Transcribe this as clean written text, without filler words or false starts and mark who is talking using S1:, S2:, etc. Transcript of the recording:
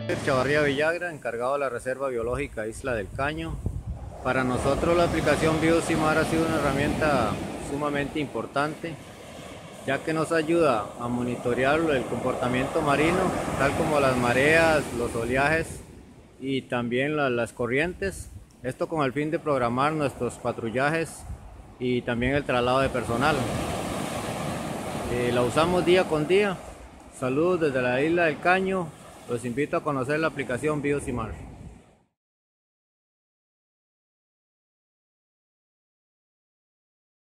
S1: Chavarría Villagra, encargado de la Reserva Biológica Isla del Caño. Para nosotros la aplicación BioCimar ha sido una herramienta sumamente importante, ya que nos ayuda a monitorear el comportamiento marino, tal como las mareas, los oleajes y también las corrientes. Esto con el fin de programar nuestros patrullajes y también el traslado de personal. La usamos día con día. Saludos desde la Isla del Caño. Los invito a conocer la aplicación BioCimar.